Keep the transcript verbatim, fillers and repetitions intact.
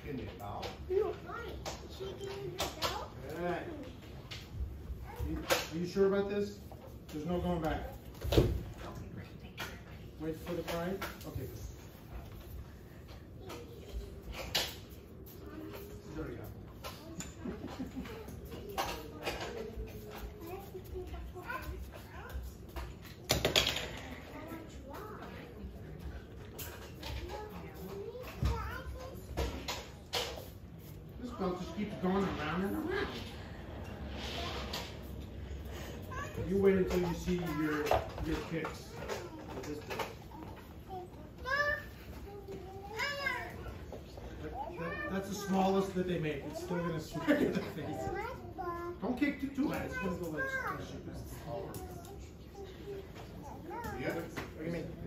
Give me a ball. Chicken bell. Alright. Are you sure about this? There's no going back. Okay, great. Thank you. Wait for the pride? Okay. She's already got This belt just keeps going around and around. You wait until you see your your kicks with this belt. That, that, that's the smallest that they make. It's still gonna smack you in the face. Don't kick too too hard. It's gonna go like. Yeah. What do you mean?